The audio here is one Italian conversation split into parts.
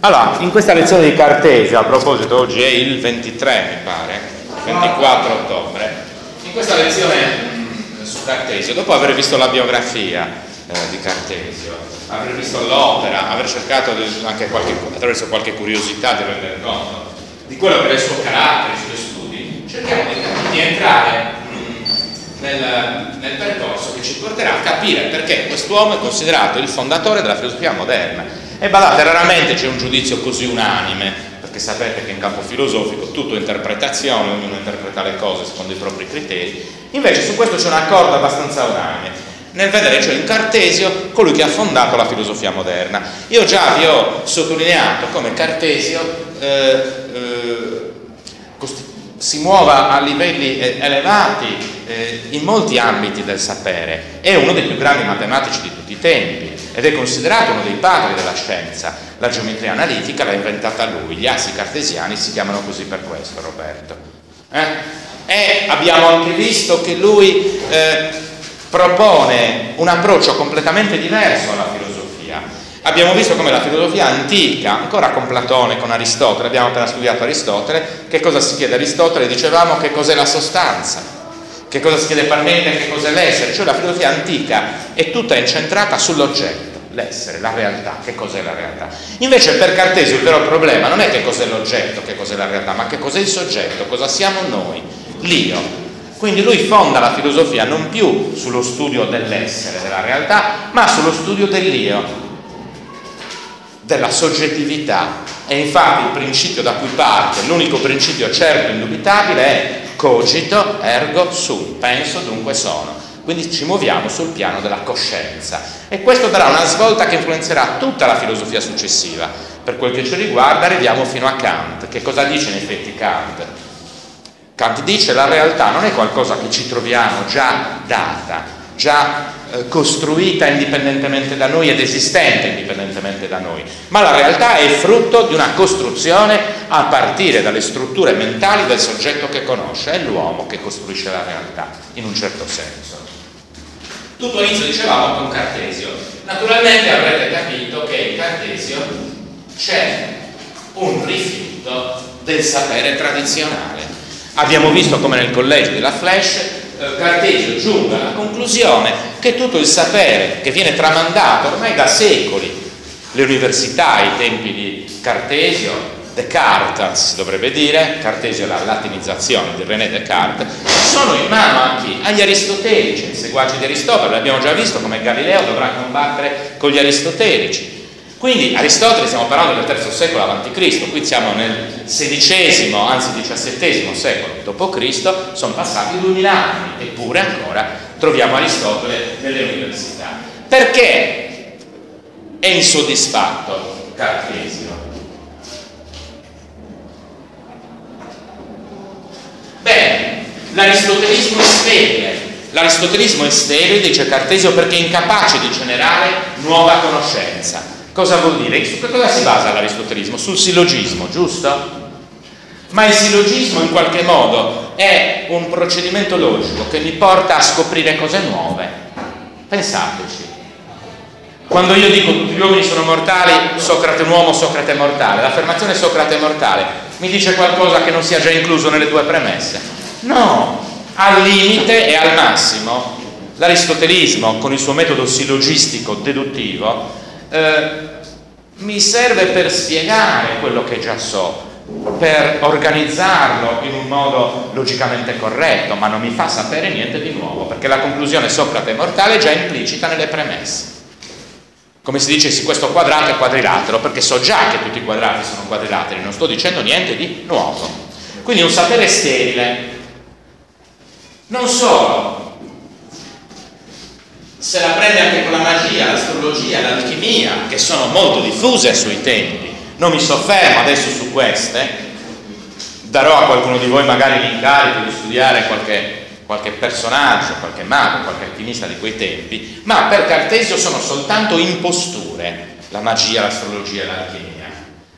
Allora, in questa lezione di Cartesio, a proposito, oggi è il 23, mi pare, 24 ottobre, in questa lezione su Cartesio, dopo aver visto la biografia di Cartesio, aver visto l'opera, aver cercato anche attraverso qualche curiosità di rendere conto di quello che è il suo carattere, i suoi studi, cerchiamo di entrare nel percorso che ci porterà a capire perché quest'uomo è considerato il fondatore della filosofia moderna. E badate, raramente c'è un giudizio così unanime, perché sapete che in campo filosofico tutto è interpretazione, ognuno interpreta le cose secondo i propri criteri. Invece su questo c'è un accordo abbastanza unanime nel vedere, cioè in Cartesio, colui che ha fondato la filosofia moderna. Io già vi ho sottolineato come Cartesio si muova a livelli elevati in molti ambiti del sapere. È uno dei più grandi matematici di tutti i tempi ed è considerato uno dei padri della scienza. La geometria analitica l'ha inventata lui, gli assi cartesiani si chiamano così per questo, Roberto. E abbiamo anche visto che lui propone un approccio completamente diverso alla filosofia. Abbiamo visto come la filosofia antica, ancora con Platone, con Aristotele, abbiamo appena studiato Aristotele, che cosa si chiede a Aristotele? Dicevamo che cos'è la sostanza, che cosa si chiede Parmenide, che cos'è l'essere, cioè la filosofia antica è tutta incentrata sull'oggetto, l'essere, la realtà, che cos'è la realtà. Invece per Cartesio il vero problema non è che cos'è l'oggetto, che cos'è la realtà, ma che cos'è il soggetto, cosa siamo noi, l'io. Quindi lui fonda la filosofia non più sullo studio dell'essere, della realtà, ma sullo studio dell'io, della soggettività. E infatti il principio da cui parte, l'unico principio certo e indubitabile è cogito ergo sum, penso dunque sono. Quindi ci muoviamo sul piano della coscienza e questo darà una svolta che influenzerà tutta la filosofia successiva. Per quel che ci riguarda arriviamo fino a Kant. Che cosa dice in effetti Kant? Kant dice la realtà non è qualcosa che ci troviamo già data, già costruita indipendentemente da noi ed esistente indipendentemente da noi, ma la realtà è frutto di una costruzione a partire dalle strutture mentali del soggetto che conosce. È l'uomo che costruisce la realtà in un certo senso. Tutto inizio, dicevamo, con Cartesio. Naturalmente avrete capito che in Cartesio c'è un rifiuto del sapere tradizionale. Abbiamo visto come nel collegio della Flash Cartesio giunge alla conclusione che tutto il sapere che viene tramandato ormai da secoli, le università ai tempi di Cartesio, Descartes si dovrebbe dire, Cartesio è la latinizzazione di René Descartes, sono in mano a chi? Agli aristotelici, ai seguaci di Aristotele. L'abbiamo già visto come Galileo dovrà combattere con gli aristotelici. Quindi Aristotele, stiamo parlando del III secolo a.C., qui siamo nel XVI, anzi XVII secolo d.C., sono passati 2000 anni, eppure ancora troviamo Aristotele nelle università. Perché è insoddisfatto Cartesio? Bene, l'aristotelismo è sterile. L'aristotelismo è sterile, dice Cartesio, perché è incapace di generare nuova conoscenza. Cosa vuol dire? Su che cosa si basa l'aristotelismo? Sul sillogismo, giusto? Ma il sillogismo in qualche modo è un procedimento logico che mi porta a scoprire cose nuove. Pensateci. Quando io dico tutti gli uomini sono mortali, Socrate è un uomo, Socrate è mortale, l'affermazione Socrate è mortale mi dice qualcosa che non sia già incluso nelle due premesse? No, al limite e al massimo l'aristotelismo con il suo metodo sillogistico deduttivo mi serve per spiegare quello che già so, per organizzarlo in un modo logicamente corretto, ma non mi fa sapere niente di nuovo, perché la conclusione Socrate è mortale è già implicita nelle premesse. Come se dicessi questo quadrato è quadrilatero, perché so già che tutti i quadrati sono quadrilateri, non sto dicendo niente di nuovo. Quindi un sapere sterile. Non solo, se la prende anche con la magia, l'astrologia, l'alchimia, che sono molto diffuse ai suoi tempi. Non mi soffermo adesso su queste, darò a qualcuno di voi magari l'incarico di studiare qualche personaggio, qualche mago, qualche alchimista di quei tempi, ma per Cartesio sono soltanto imposture, la magia, l'astrologia e l'alchimia.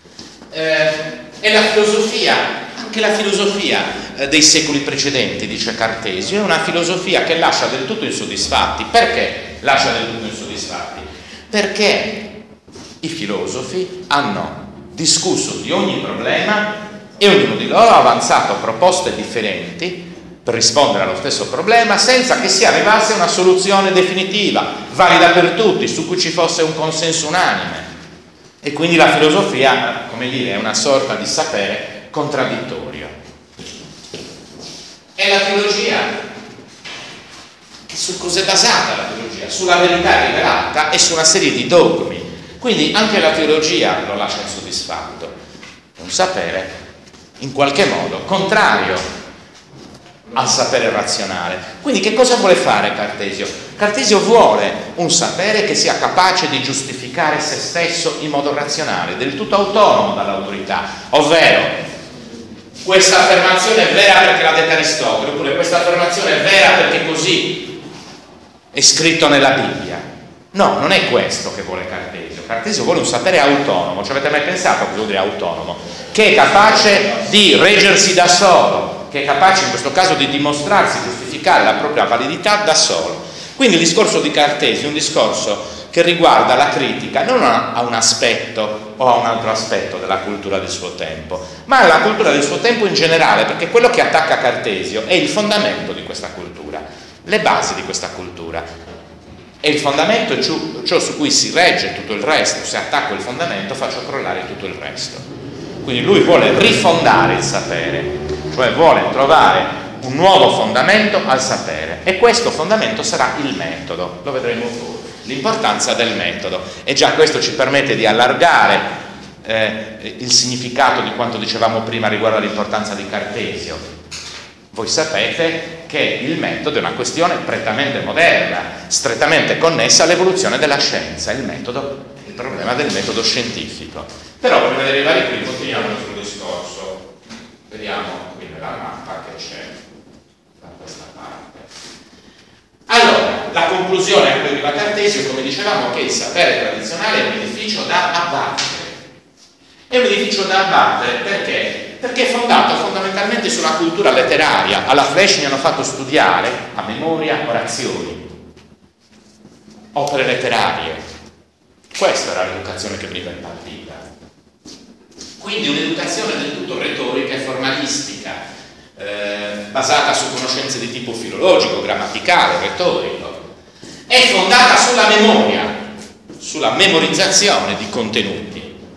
E la filosofia, anche la filosofia dei secoli precedenti, dice Cartesio, è una filosofia che lascia del tutto insoddisfatti. Perché lascia del tutto insoddisfatti? Perché i filosofi hanno discusso di ogni problema e ognuno di loro ha avanzato proposte differenti per rispondere allo stesso problema senza che si arrivasse a una soluzione definitiva, valida per tutti, su cui ci fosse un consenso unanime. E quindi la filosofia, come dire, è una sorta di sapere contraddittorio. E la teologia, su cos'è basata la teologia? Sulla verità rivelata e su una serie di dogmi. Quindi anche la teologia lo lascia insoddisfatto. È un sapere in qualche modo contrario al sapere razionale. Quindi che cosa vuole fare Cartesio? Cartesio vuole un sapere che sia capace di giustificare se stesso in modo razionale, del tutto autonomo dall'autorità, ovvero questa affermazione è vera perché l'ha detta Aristotele, oppure questa affermazione è vera perché così è scritto nella Bibbia. No, non è questo che vuole Cartesio. Cartesio vuole un sapere autonomo. Ci avete mai pensato a cosa vuol dire autonomo? Che è capace di reggersi da solo, che è capace in questo caso di dimostrarsi, giustificare la propria validità da solo. Quindi il discorso di Cartesio è un discorso che riguarda la critica non a un aspetto o a un altro aspetto della cultura del suo tempo, ma alla cultura del suo tempo in generale, perché quello che attacca Cartesio è il fondamento di questa cultura, le basi di questa cultura. E il fondamento è ciò su cui si regge tutto il resto. Se attacco il fondamento faccio crollare tutto il resto. Quindi lui vuole rifondare il sapere, cioè vuole trovare un nuovo fondamento al sapere, e questo fondamento sarà il metodo, lo vedremo poi, l'importanza del metodo, e già questo ci permette di allargare il significato di quanto dicevamo prima riguardo all'importanza di Cartesio. Voi sapete che il metodo è una questione prettamente moderna, strettamente connessa all'evoluzione della scienza. Il metodo è il problema del metodo scientifico. Però prima di arrivare qui continuiamo il nostro discorso. Vediamo qui nella mappa che c'è da questa parte. Allora, la conclusione a cui arriva Cartesio, come dicevamo, che il sapere tradizionale è un edificio da abbattere. È un edificio da abbattere perché? Perché è fondato fondamentalmente sulla cultura letteraria. Alla Flash mi hanno fatto studiare a memoria orazioni, opere letterarie. Questa era l'educazione che veniva impartita. Quindi un'educazione del tutto retorica e formalistica, basata su conoscenze di tipo filologico, grammaticale, retorico. È fondata sulla memoria, sulla memorizzazione di contenuti.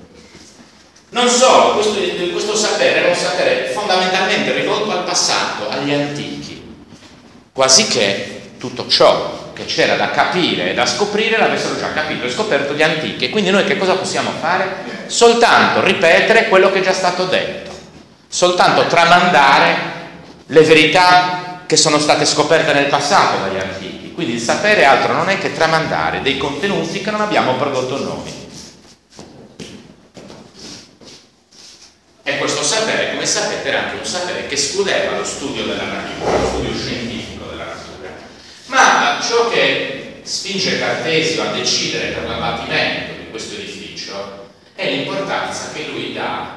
Non solo, questo sapere era un sapere fondamentalmente rivolto al passato, agli antichi, quasi che tutto ciò che c'era da capire e da scoprire l'avessero già capito e scoperto gli antichi. E quindi noi che cosa possiamo fare? Soltanto ripetere quello che è già stato detto, soltanto tramandare le verità che sono state scoperte nel passato dagli antichi. Quindi il sapere altro non è che tramandare dei contenuti che non abbiamo prodotto noi. E questo sapere, come sapete, era anche un sapere che escludeva lo studio della natura, lo studio scientifico della natura. Ma ciò che spinge Cartesio a decidere per l'abbattimento di questo edificio è l'importanza che lui dà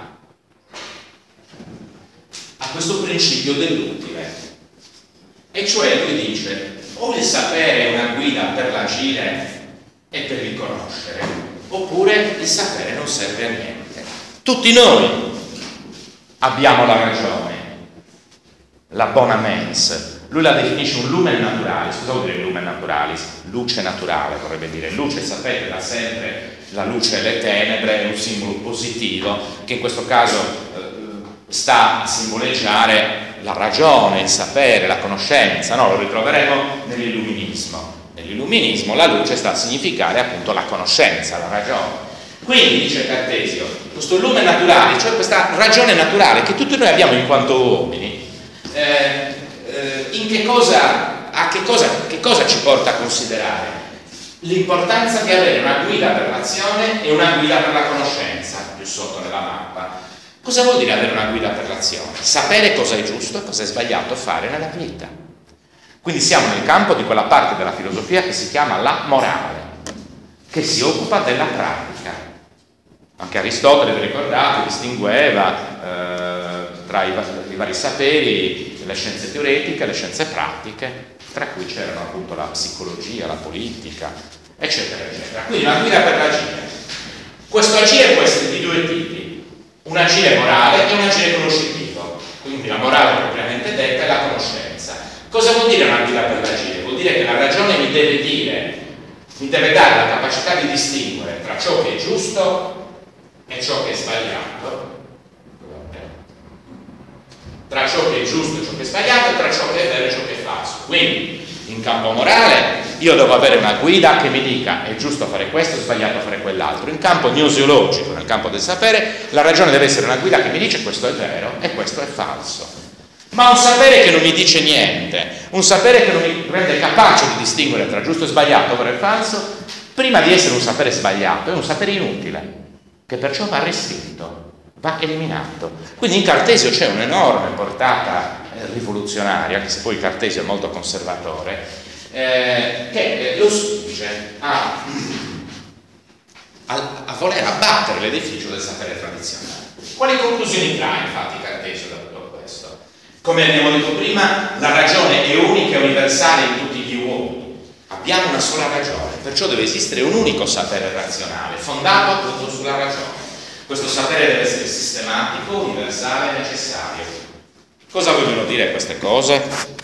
a questo principio dell'utile. E cioè lui dice: o il sapere è una guida per l'agire e per il conoscere, oppure il sapere non serve a niente. Tutti noi abbiamo la ragione, la bona mens. Lui la definisce un lumen naturalis. Cosa vuol dire lumen naturalis? Luce naturale, vorrebbe dire. Luce, sapete, da sempre la luce e le tenebre è un simbolo positivo che in questo caso sta a simboleggiare la ragione, il sapere, la conoscenza. No, lo ritroveremo nell'illuminismo. Nell'illuminismo la luce sta a significare appunto la conoscenza, la ragione. Quindi, dice Cartesio, questo lumen naturale, cioè questa ragione naturale che tutti noi abbiamo in quanto uomini, che cosa ci porta a considerare? L'importanza di avere una guida per l'azione e una guida per la conoscenza, più sotto nella mappa. Cosa vuol dire avere una guida per l'azione? Sapere cosa è giusto e cosa è sbagliato fare nella vita. Quindi siamo nel campo di quella parte della filosofia che si chiama la morale, che si occupa della pratica. Anche Aristotele, vi ricordate, distingueva tra i vari saperi le scienze teoretiche e le scienze pratiche, tra cui c'erano appunto la psicologia, la politica, eccetera, eccetera. Quindi una guida per l'agire. Questo agire può essere di due tipi. un agire morale e un agire conoscitivo. Quindi la morale propriamente detta è la conoscenza. Cosa vuol dire una guida per l'agire? Vuol dire che la ragione mi deve dare la capacità di distinguere tra ciò che è giusto e ciò che è sbagliato, tra ciò che è giusto e ciò che è sbagliato, e tra ciò che è vero e ciò che è falso. Quindi in campo morale io devo avere una guida che mi dica è giusto fare questo, è sbagliato fare quell'altro. In campo gnosiologico, nel campo del sapere, la ragione deve essere una guida che mi dice questo è vero e questo è falso. Ma un sapere che non mi dice niente, un sapere che non mi rende capace di distinguere tra giusto e sbagliato, vero e falso, prima di essere un sapere sbagliato è un sapere inutile, che perciò va restinto, va eliminato. Quindi in Cartesio c'è un'enorme portata rivoluzionaria, anche se poi Cartesio è molto conservatore, che lo spinge a voler abbattere l'edificio del sapere tradizionale. Quali conclusioni trae infatti Cartesio da tutto questo? Come abbiamo detto prima, la ragione è unica e universale in tutti gli uomini. Abbiamo una sola ragione, perciò deve esistere un unico sapere razionale, fondato appunto sulla ragione. Questo sapere deve essere sistematico, universale e necessario. Cosa vogliono dire queste cose?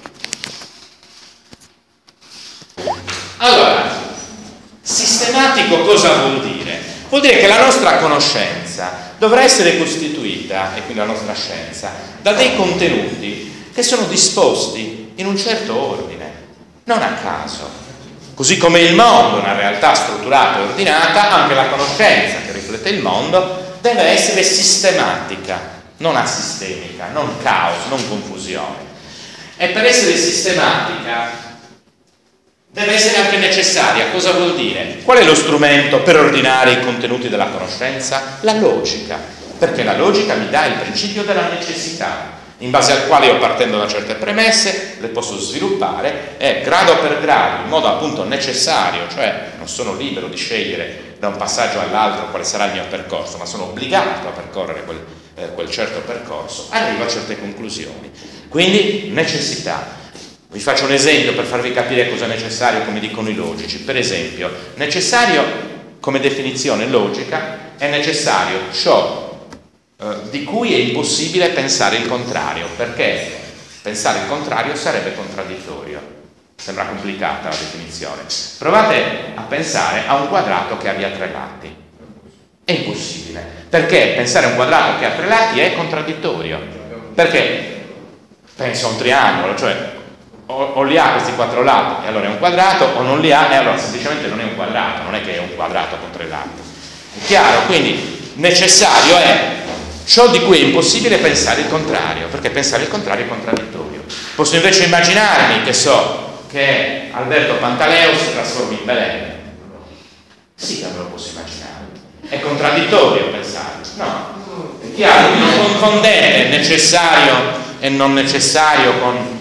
Allora, sistematico cosa vuol dire? Vuol dire che la nostra conoscenza dovrà essere costituita, e quindi la nostra scienza, da dei contenuti che sono disposti in un certo ordine, non a caso. Così come il mondo è una realtà strutturata e ordinata, anche la conoscenza che riflette il mondo deve essere sistematica, non asistemica, non caos, non confusione. E per essere sistematica deve essere anche necessaria. Cosa vuol dire? Qual è lo strumento per ordinare i contenuti della conoscenza? La logica, perché la logica mi dà il principio della necessità, in base al quale io, partendo da certe premesse, le posso sviluppare e grado per grado, in modo appunto necessario, cioè non sono libero di scegliere da un passaggio all'altro quale sarà il mio percorso, ma sono obbligato a percorrere quel certo percorso, arrivo a certe conclusioni. Quindi necessità. Vi faccio un esempio per farvi capire cosa è necessario, come dicono i logici. Per esempio, necessario come definizione logica è necessario ciò di cui è impossibile pensare il contrario, perché pensare il contrario sarebbe contraddittorio. Sembra complicata la definizione. Provate a pensare a un quadrato che abbia 3 lati. È impossibile, perché pensare a un quadrato che ha 3 lati è contraddittorio. Perché penso a un triangolo, cioè o li ha questi 4 lati e allora è un quadrato, o non li ha e allora semplicemente non è un quadrato, non è che è un quadrato con 3 lati. È chiaro? Quindi necessario è ciò di cui è impossibile pensare il contrario, perché pensare il contrario è contraddittorio. Posso invece immaginarmi, che so, che Alberto Pantaleo si trasformi in Belen. Sì, me lo posso immaginare. È contraddittorio pensare. No, è chiaro, non confondete necessario e non necessario con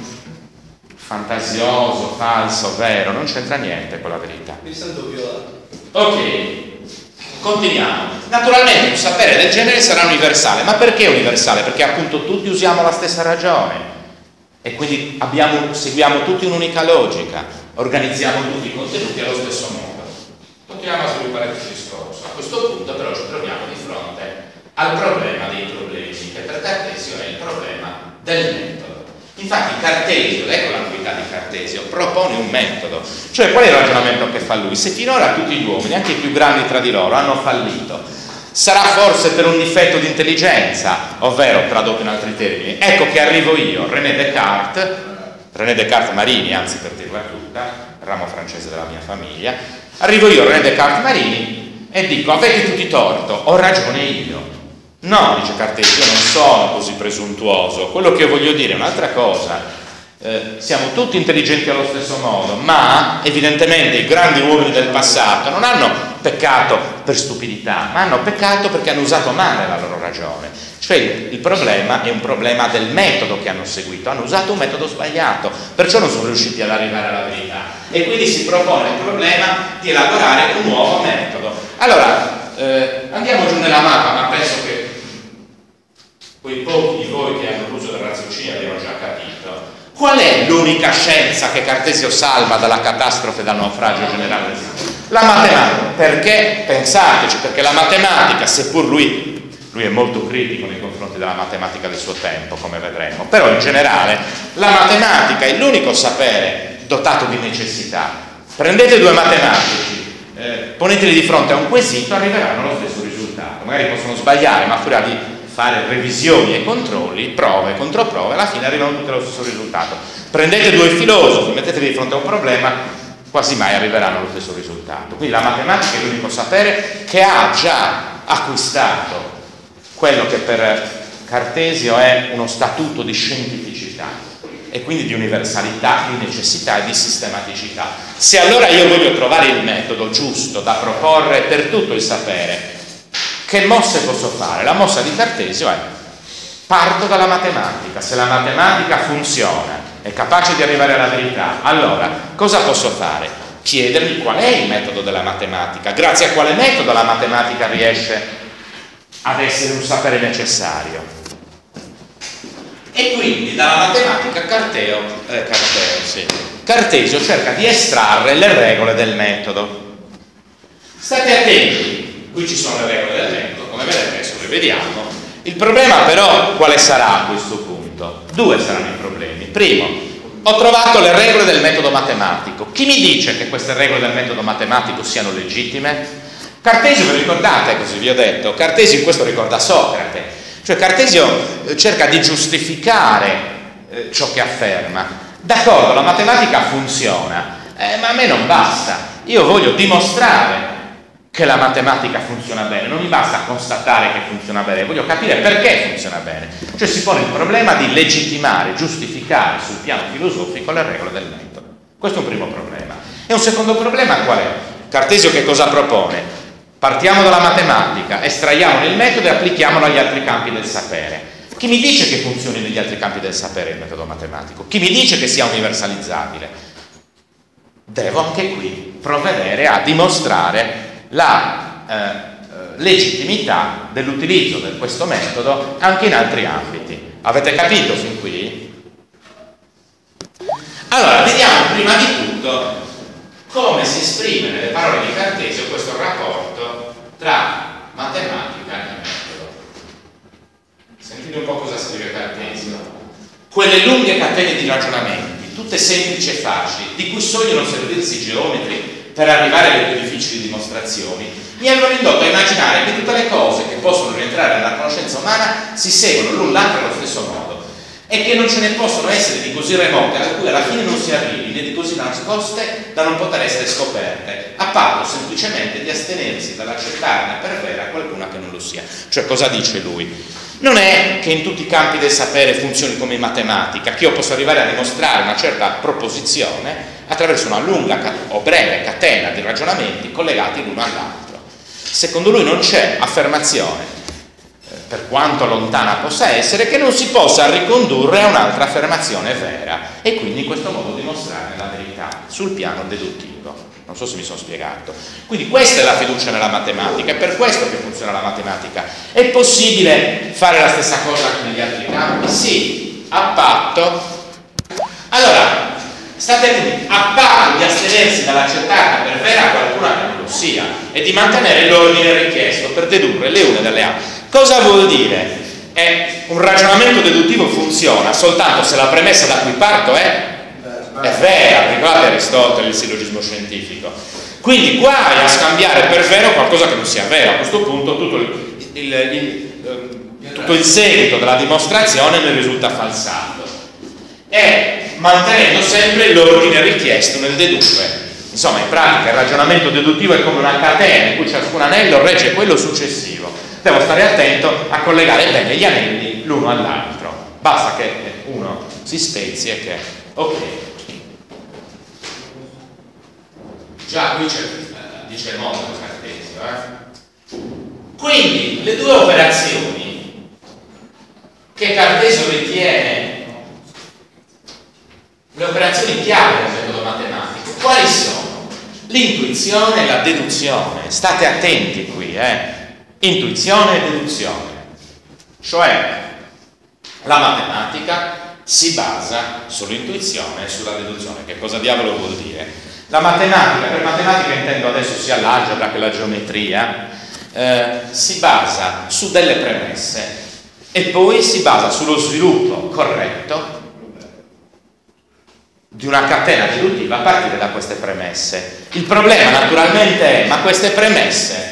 fantasioso, falso, vero, non c'entra niente con la verità. Mi sento violato. Ok, continuiamo. Naturalmente un sapere del genere sarà universale, ma perché universale? Perché appunto tutti usiamo la stessa ragione e quindi seguiamo tutti un'unica logica, organizziamo tutti i contenuti allo stesso modo. Continuiamo a sviluppare questo discorso. A questo punto però ci troviamo di fronte al problema dei problemi, che per Cartesio è il problema del metodo. Infatti Cartesio, ecco la novità di Cartesio, propone un metodo. Cioè, qual è il ragionamento che fa lui? Se finora tutti gli uomini, anche i più grandi tra di loro, hanno fallito, sarà forse per un difetto di intelligenza, ovvero, tradotto in altri termini, ecco che arrivo io, René Descartes Marini, anzi per dirla tutta, ramo francese della mia famiglia, arrivo io, René Descartes Marini, e dico, avete tutti torto, ho ragione io. No, dice Cartesio, io non sono così presuntuoso, quello che io voglio dire è un'altra cosa. Siamo tutti intelligenti allo stesso modo, ma evidentemente i grandi uomini del passato non hanno peccato per stupidità, ma hanno peccato perché hanno usato male la loro ragione. Cioè il problema è un problema del metodo che hanno seguito, hanno usato un metodo sbagliato, perciò non sono riusciti ad arrivare alla verità, e quindi si propone il problema di elaborare un nuovo metodo. Allora, andiamo giù nella mappa, ma penso che quei pochi di voi che hanno l'uso del raziocinio abbiano già capito. Qual è l'unica scienza che Cartesio salva dalla catastrofe, dal naufragio generale del mondo? La matematica. Perché? Pensateci, perché la matematica, seppur lui lui è molto critico nei confronti della matematica del suo tempo, come vedremo, però in generale la matematica è l'unico sapere dotato di necessità. Prendete due matematici, poneteli di fronte a un quesito, arriveranno allo stesso risultato. Magari possono sbagliare, ma fuori di fare revisioni e controlli, prove, controprove, alla fine arrivano tutti allo stesso risultato. Prendete due filosofi, metteteli di fronte a un problema, quasi mai arriveranno allo stesso risultato. Quindi la matematica è l'unico sapere che ha già acquistato quello che per Cartesio è uno statuto di scientificità e quindi di universalità, di necessità e di sistematicità. Se allora io voglio trovare il metodo giusto da proporre per tutto il sapere, che mosse posso fare? La mossa di Cartesio è: parto dalla matematica. Se la matematica funziona, è capace di arrivare alla verità, allora cosa posso fare? Chiedermi qual è il metodo della matematica, grazie a quale metodo la matematica riesce ad essere un sapere necessario. E quindi dalla matematica Cartesio cerca di estrarre le regole del metodo. State attenti, qui ci sono le regole del metodo, come vedete, adesso le vediamo. Il problema però quale sarà a questo punto? Due saranno i problemi. Primo, ho trovato le regole del metodo matematico. Chi mi dice che queste regole del metodo matematico siano legittime? Cartesio, vi ricordate, così vi ho detto, Cartesio in questo ricorda Socrate. Cioè Cartesio cerca di giustificare ciò che afferma. D'accordo, la matematica funziona, ma a me non basta. Io voglio dimostrare che la matematica funziona bene, non mi basta constatare che funziona bene, voglio capire perché funziona bene. Cioè si pone il problema di legittimare, giustificare sul piano filosofico le regole del metodo. Questo è un primo problema. E un secondo problema qual è? Cartesio che cosa propone? Partiamo dalla matematica, estraiamo il metodo e applichiamolo agli altri campi del sapere. Chi mi dice che funzioni negli altri campi del sapere il metodo matematico? Chi mi dice che sia universalizzabile? Devo anche qui provvedere a dimostrare la legittimità dell'utilizzo di questo metodo anche in altri ambiti. Avete capito fin qui? Allora, vediamo prima di tutto come si esprime nelle parole di Cartesio questo rapporto tra matematica e metodo. Sentite un po' cosa scrive Cartesio. Quelle lunghe catene di ragionamenti, tutte semplici e facili, di cui sogliono servirsi i geometri per arrivare alle più difficili dimostrazioni, mi hanno indotto a immaginare che tutte le cose che possono rientrare nella conoscenza umana si seguono l'un l'altro allo stesso modo e che non ce ne possono essere di così remote a cui alla fine non si arrivi, né di così nascoste da non poter essere scoperte, a patto semplicemente di astenersi dall'accettarne per vera qualcuna che non lo sia. Cioè, cosa dice lui? Non è che in tutti i campi del sapere funzioni come in matematica, che io posso arrivare a dimostrare una certa proposizione attraverso una lunga o breve catena di ragionamenti collegati l'uno all'altro. Secondo lui non c'è affermazione, per quanto lontana possa essere, che non si possa ricondurre a un'altra affermazione vera e quindi in questo modo dimostrare la verità sul piano deduttivo. Non so se mi sono spiegato. Quindi questa è la fiducia nella matematica, è per questo che funziona la matematica. È possibile fare la stessa cosa anche negli altri campi? Sì, a patto. Allora, state attenti, a patto di astenersi dall'accettarne per vera qualcuna che non lo sia e di mantenere l'ordine richiesto per dedurre le une dalle altre. Cosa vuol dire? Un ragionamento deduttivo funziona soltanto se la premessa da cui parto è vera. Ricordate Aristotele, il sillogismo scientifico. Quindi guai a scambiare per vero qualcosa che non sia vero. A questo punto tutto il seguito della dimostrazione ne risulta falsato, e mantenendo sempre l'ordine richiesto nel dedurre. Insomma, in pratica il ragionamento deduttivo è come una catena in cui ciascun anello regge quello successivo. Devo stare attento a collegare bene gli anelli l'uno all'altro. Basta che uno si spezzi e che... Ok. Già qui dice molto Cartesio. Quindi le due operazioni che Cartesio ritiene le operazioni chiave del metodo matematico, quali sono? L'intuizione e la deduzione. State attenti qui, Intuizione e deduzione. Cioè, la matematica si basa sull'intuizione e sulla deduzione. Che cosa diavolo vuol dire? La matematica, per matematica intendo adesso sia l'algebra che la geometria, si basa su delle premesse e poi si basa sullo sviluppo corretto di una catena deduttiva a partire da queste premesse. Il problema naturalmente è: ma queste premesse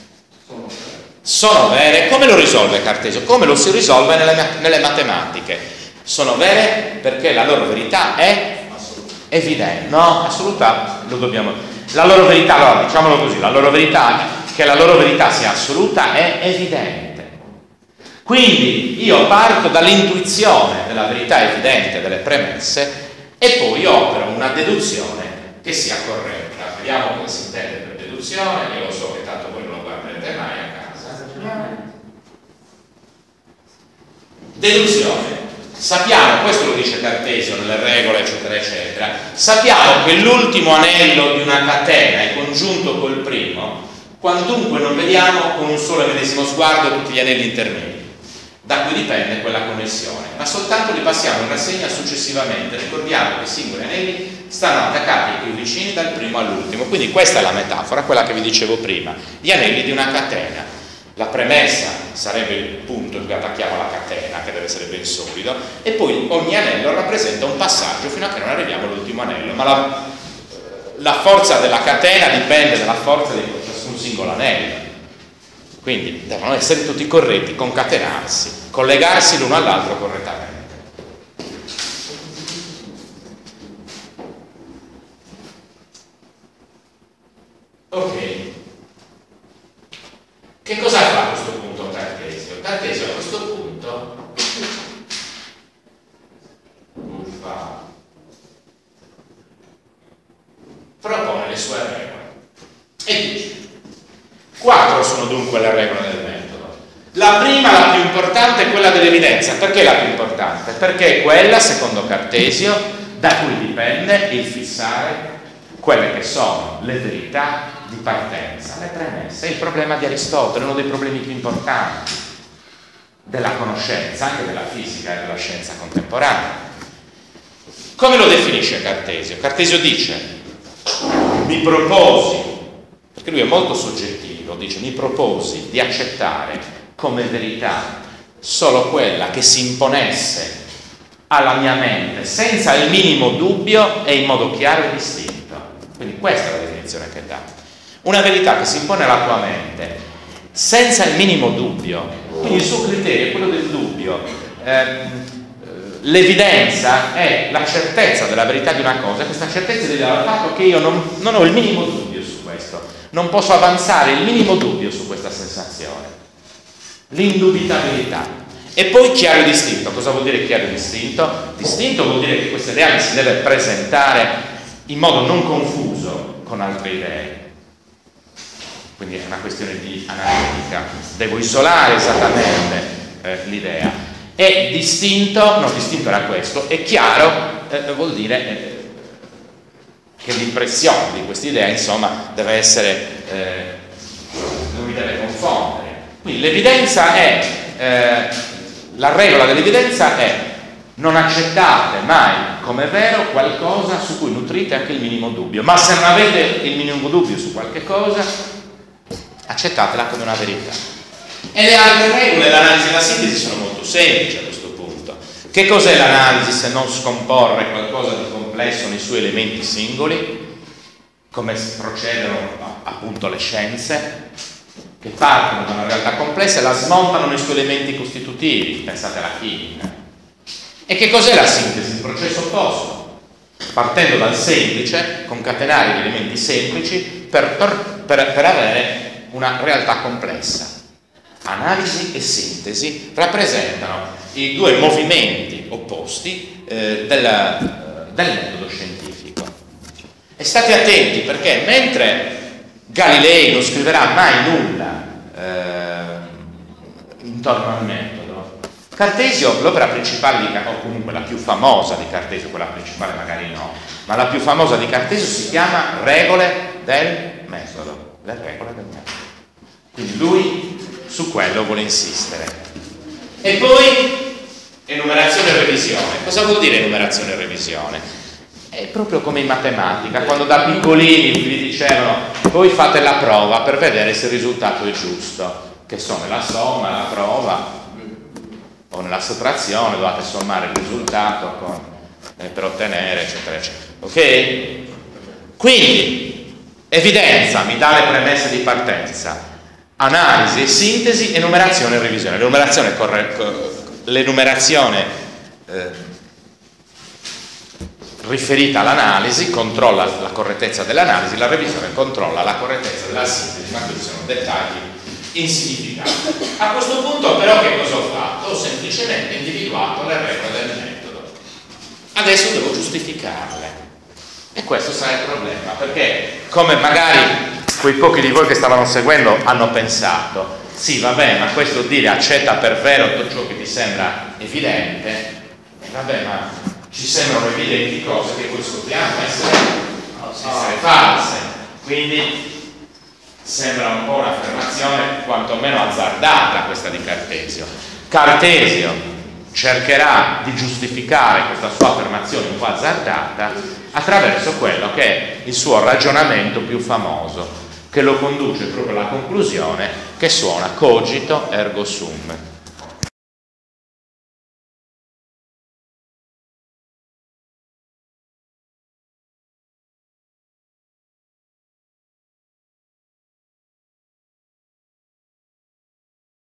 sono vere? Come lo risolve Cartesio? Come lo si risolve nelle matematiche? Sono vere perché la loro verità è evidente. No, assoluta lo dobbiamo. La loro verità, allora diciamolo così, la loro verità, che la loro verità sia assoluta, è evidente. Quindi io parto dall'intuizione della verità evidente delle premesse e poi opero una deduzione che sia corretta. Vediamo cosa si intende per deduzione. Io lo so che tanto voi non lo guarderete mai a casa. Deduzione. Sappiamo, questo lo dice Cartesio nelle regole eccetera eccetera, sappiamo che l'ultimo anello di una catena è congiunto col primo quantunque non vediamo con un solo e medesimo sguardo tutti gli anelli intermedi, da cui dipende quella connessione, ma soltanto li passiamo in rassegna successivamente. Ricordiamo che i singoli anelli stanno attaccati più vicini dal primo all'ultimo, quindi questa è la metafora, quella che vi dicevo prima, gli anelli di una catena. La premessa sarebbe il punto in cui attacchiamo la catena, che deve essere ben solido, e poi ogni anello rappresenta un passaggio fino a che non arriviamo all'ultimo anello, ma la forza della catena dipende dalla forza di ciascun singolo anello. Quindi devono essere tutti corretti, concatenarsi, collegarsi l'uno all'altro correttamente. Ok. Che cosa fa a questo punto Cartesio? Cartesio a questo punto propone le sue regole e dice: 4 sono dunque le regole del metodo. La prima, la più importante, è quella dell'evidenza. Perché la più importante? Perché è quella, secondo Cartesio, da cui dipende il fissare quelle che sono le verità di partenza, le premesse. È il problema di Aristotele, uno dei problemi più importanti della conoscenza, anche della fisica e della scienza contemporanea. Come lo definisce Cartesio? Cartesio dice: mi proposi, perché lui è molto soggettivo, dice: mi proposi di accettare come verità solo quella che si imponesse alla mia mente senza il minimo dubbio e in modo chiaro e distinto. Quindi questa è la definizione che dà: una verità che si impone alla tua mente senza il minimo dubbio. Quindi il suo criterio è quello del dubbio. L'evidenza è la certezza della verità di una cosa. Questa certezza deriva dal fatto che io non ho il minimo dubbio su questo, non posso avanzare il minimo dubbio su questa sensazione, l'indubitabilità. E poi chiaro e distinto. Cosa vuol dire chiaro e distinto? Distinto vuol dire che questa idea mi si deve presentare in modo non confuso con altre idee. Quindi è una questione di analitica, devo isolare esattamente l'idea. E distinto, no, distinto era questo, e chiaro vuol dire che l'impressione di quest'idea, insomma, deve essere, non mi deve confondere. Quindi l'evidenza è, la regola dell'evidenza è: non accettate mai come vero qualcosa su cui nutrite anche il minimo dubbio, ma se non avete il minimo dubbio su qualche cosa, accettatela come una verità. E le altre regole, l'analisi e la sintesi, sono molto semplici a questo punto. Che cos'è l'analisi se non scomporre qualcosa di complesso nei suoi elementi singoli? Come procedono appunto le scienze, che partono da una realtà complessa e la smontano nei suoi elementi costitutivi. Pensate alla chimica. E che cos'è la sintesi? Il processo opposto, partendo dal semplice, concatenare gli elementi semplici per avere una realtà complessa. Analisi e sintesi rappresentano i due movimenti opposti del metodo scientifico. E state attenti, perché mentre Galilei non scriverà mai nulla intorno al metodo, Cartesio, l'opera principale o comunque la più famosa di Cartesio, quella principale magari no, ma la più famosa di Cartesio si chiama Regole del metodo, le regole del metodo. Quindi lui su quello vuole insistere. E poi enumerazione e revisione. Cosa vuol dire enumerazione e revisione? È proprio come in matematica, quando da piccolini vi dicevano poi fate la prova per vedere se il risultato è giusto, che sono nella somma, la prova o nella sottrazione, dovete sommare il risultato per ottenere, eccetera, eccetera. Ok? Quindi, evidenza, mi dà le premesse di partenza, analisi, sintesi, enumerazione e revisione. L'enumerazione riferita all'analisi controlla la correttezza dell'analisi, la revisione controlla la correttezza della sintesi, ma questi sono dettagli insignificanti. A questo punto però che cosa ho fatto? Ho semplicemente individuato le regole del metodo. Adesso devo giustificarle. E questo sarà il problema, perché come magari quei pochi di voi che stavano seguendo hanno pensato, sì vabbè, ma questo dire accetta per vero tutto ciò che ti sembra evidente, vabbè, ma ci sembrano evidenti cose che poi scopriamo essere false, quindi sembra un po' un'affermazione quantomeno azzardata questa di Cartesio. Cartesio cercherà di giustificare questa sua affermazione un po' azzardata attraverso quello che è il suo ragionamento più famoso, che lo conduce proprio alla conclusione che suona cogito ergo sum.